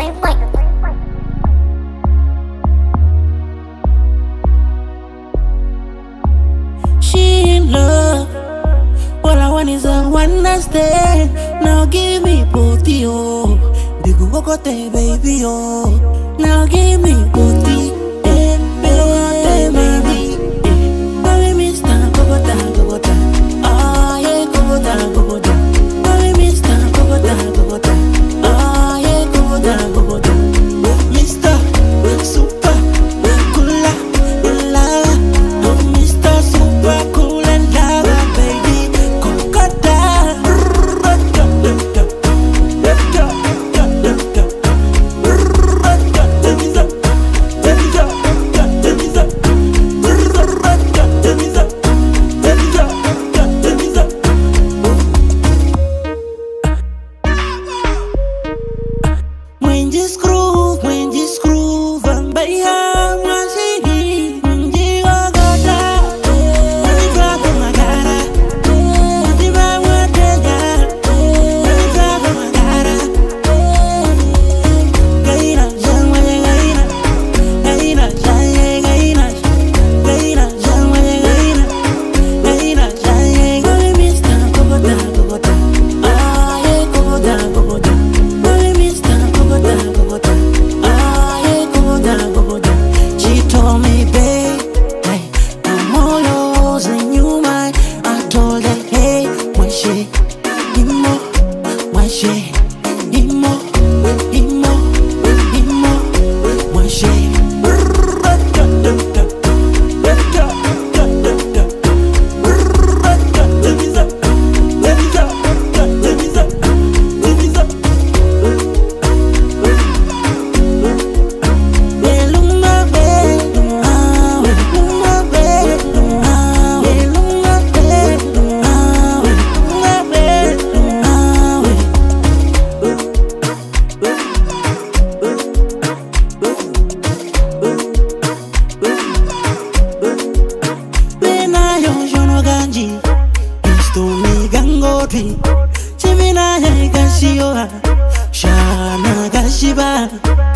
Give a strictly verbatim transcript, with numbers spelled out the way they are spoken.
She in love. All I want is a one night stand. Now give me both yo. Digu gogote baby yo. Now give me both eh, baby, baby. Baby, Mister Bogota, Bogota. Ah yeah, Bogota, Bogota. Baby, Mister Bogota, Bogota. Ah yeah, Bogota, Bogota. Mister Super Cool, la. Mister Super Cool and lava, baby. Bogota. When you screw, when you screw, van bij haar maar zie je, die wagota, die vraagt om mijn cara, die vraagt wat de ja, die vraagt om mijn cara. Gaina, jang waje gaina, gaina, jang gaina, gaina, jang waje gaina, gaina, jang. Baby, Mister Bogota, Bogota, ah yeah, Bogota, Bogota. Ah, yeah, Bogota, Bogota. She told me, babe, hey, I'm all yours and you mine. I told her, hey, why she, imo, why she, imo, imo, imo, why she. Chimina ya gashiwa, shana gashiba.